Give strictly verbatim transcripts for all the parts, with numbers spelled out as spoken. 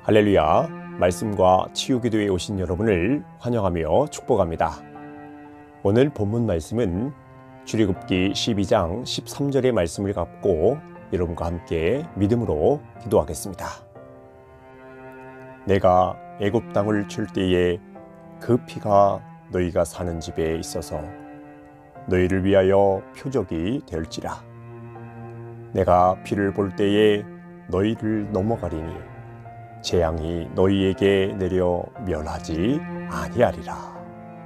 할렐루야, 말씀과 치유기도에 오신 여러분을 환영하며 축복합니다. 오늘 본문 말씀은 출애굽기 십이 장 십삼 절의 말씀을 갖고 여러분과 함께 믿음으로 기도하겠습니다. 내가 애굽 땅을 줄 때에 그 피가 너희가 사는 집에 있어서 너희를 위하여 표적이 될지라. 내가 피를 볼 때에 너희를 넘어가리니 재앙이 너희에게 내려 멸하지 아니하리라.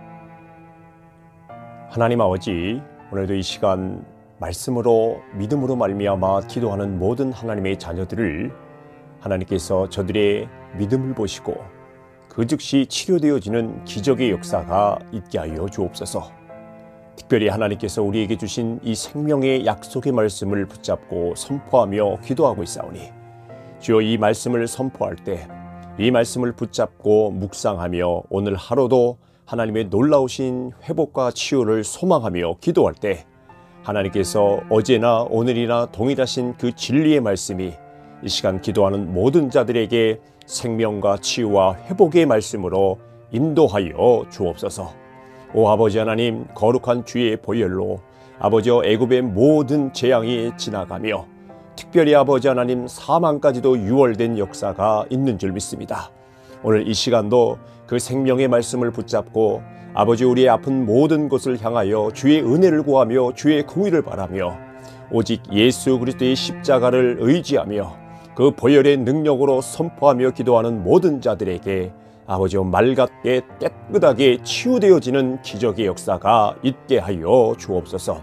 하나님 아버지, 오늘도 이 시간 말씀으로 믿음으로 말미암아 기도하는 모든 하나님의 자녀들을 하나님께서 저들의 믿음을 보시고 그 즉시 치료되어지는 기적의 역사가 있게 하여 주옵소서. 특별히 하나님께서 우리에게 주신 이 생명의 약속의 말씀을 붙잡고 선포하며 기도하고 있사오니 주여, 이 말씀을 선포할 때 이 말씀을 붙잡고 묵상하며 오늘 하루도 하나님의 놀라우신 회복과 치유를 소망하며 기도할 때 하나님께서 어제나 오늘이나 동일하신 그 진리의 말씀이 이 시간 기도하는 모든 자들에게 생명과 치유와 회복의 말씀으로 인도하여 주옵소서. 오 아버지 하나님, 거룩한 주의 보혈로 아버지여 애굽의 모든 재앙이 지나가며 특별히 아버지 하나님 사망까지도 유월된 역사가 있는 줄 믿습니다. 오늘 이 시간도 그 생명의 말씀을 붙잡고 아버지 우리의 아픈 모든 곳을 향하여 주의 은혜를 구하며 주의 공의를 바라며 오직 예수 그리스도의 십자가를 의지하며 그 보혈의 능력으로 선포하며 기도하는 모든 자들에게 아버지여 맑게 깨끗하게 치유되어지는 기적의 역사가 있게 하여 주옵소서.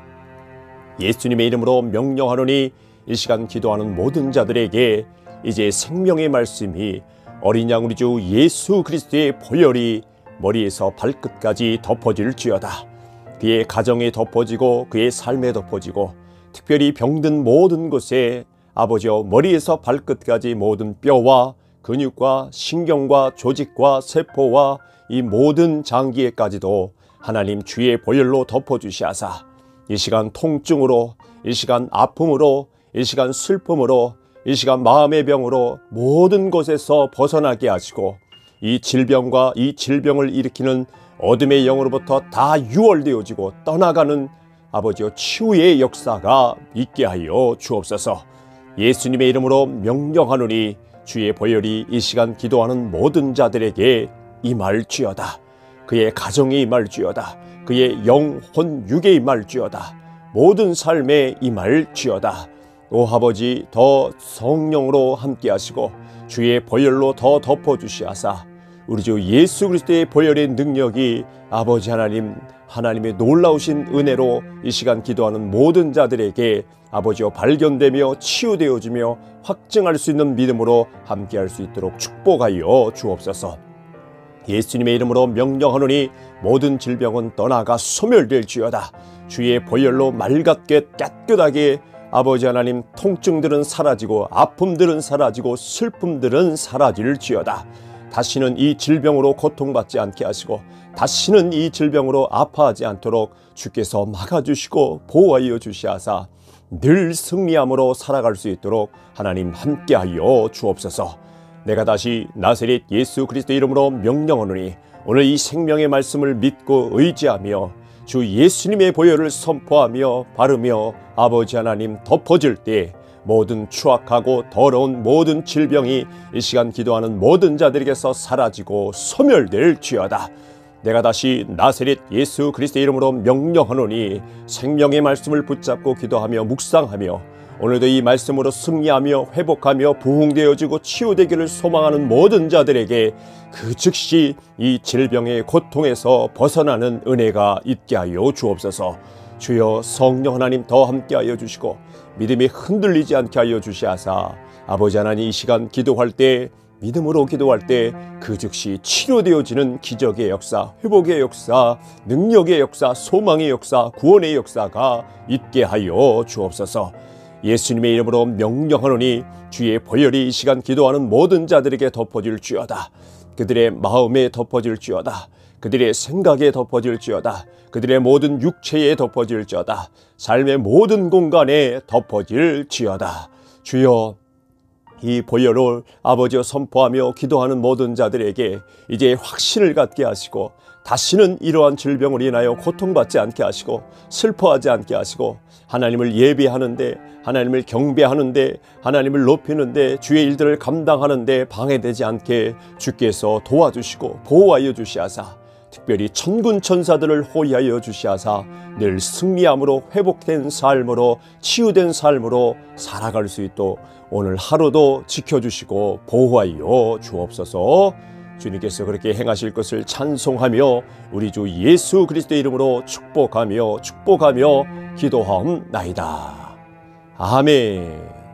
예수님의 이름으로 명령하노니 이 시간 기도하는 모든 자들에게 이제 생명의 말씀이 어린 양 우리 주 예수 그리스도의 보혈이 머리에서 발끝까지 덮어질지어다. 그의 가정에 덮어지고 그의 삶에 덮어지고 특별히 병든 모든 곳에 아버지여 머리에서 발끝까지 모든 뼈와 근육과 신경과 조직과 세포와 이 모든 장기에까지도 하나님 주의 보혈로 덮어주시하사 이 시간 통증으로, 이 시간 아픔으로, 이 시간 슬픔으로, 이 시간 마음의 병으로 모든 곳에서 벗어나게 하시고 이 질병과 이 질병을 일으키는 어둠의 영으로부터 다 유월되어지고 떠나가는 아버지여 치유의 역사가 있게 하여 주옵소서. 예수님의 이름으로 명령하노니 주의 보혈이 이 시간 기도하는 모든 자들에게 임할지어다. 그의 가정에 임할지어다. 그의 영혼 육에 임할지어다. 모든 삶에 임할지어다. 오 아버지, 더 성령으로 함께 하시고 주의 보혈로 더 덮어주시하사 우리 주 예수 그리스도의 보혈의 능력이 아버지 하나님, 하나님의 놀라우신 은혜로 이 시간 기도하는 모든 자들에게 아버지여 발견되며 치유되어지며 확증할 수 있는 믿음으로 함께할 수 있도록 축복하여 주옵소서. 예수님의 이름으로 명령하노니 모든 질병은 떠나가 소멸될지어다. 주의 보혈로 맑게 깨끗하게 아버지 하나님 통증들은 사라지고 아픔들은 사라지고 슬픔들은 사라질지어다. 다시는 이 질병으로 고통받지 않게 하시고 다시는 이 질병으로 아파하지 않도록 주께서 막아주시고 보호하여 주시하사 늘 승리함으로 살아갈 수 있도록 하나님 함께하여 주옵소서. 내가 다시 나사렛 예수 그리스도 이름으로 명령하노니 오늘 이 생명의 말씀을 믿고 의지하며 주 예수님의 보혈을 선포하며 바르며 아버지 하나님 덮어질 때 모든 추악하고 더러운 모든 질병이 이 시간 기도하는 모든 자들에게서 사라지고 소멸될지어다. 내가 다시 나사렛 예수 그리스도의 이름으로 명령하노니 생명의 말씀을 붙잡고 기도하며 묵상하며 오늘도 이 말씀으로 승리하며 회복하며 부흥되어지고 치유되기를 소망하는 모든 자들에게 그 즉시 이 질병의 고통에서 벗어나는 은혜가 있게 하여 주옵소서. 주여, 성령 하나님 더 함께하여 주시고 믿음이 흔들리지 않게 하여 주시하사 아버지 하나님 이 시간 기도할 때 믿음으로 기도할 때 그 즉시 치료되어지는 기적의 역사, 회복의 역사, 능력의 역사, 소망의 역사, 구원의 역사가 있게 하여 주옵소서. 예수님의 이름으로 명령하노니 주의 보혈이 이 시간 기도하는 모든 자들에게 덮어질지어다. 그들의 마음에 덮어질지어다. 그들의 생각에 덮어질지어다. 그들의 모든 육체에 덮어질지어다. 삶의 모든 공간에 덮어질지어다. 주여, 이 보혈을 아버지여 선포하며 기도하는 모든 자들에게 이제 확신을 갖게 하시고 다시는 이러한 질병으로 인하여 고통받지 않게 하시고 슬퍼하지 않게 하시고 하나님을 예배하는데, 하나님을 경배하는데, 하나님을 높이는데, 주의 일들을 감당하는데 방해되지 않게 주께서 도와주시고 보호하여 주시하사 특별히 천군 천사들을 호위하여 주시하사 늘 승리함으로 회복된 삶으로 치유된 삶으로 살아갈 수 있도록 오늘 하루도 지켜주시고 보호하여 주옵소서. 주님께서 그렇게 행하실 것을 찬송하며 우리 주 예수 그리스도의 이름으로 축복하며 축복하며 기도하옵나이다. 아멘.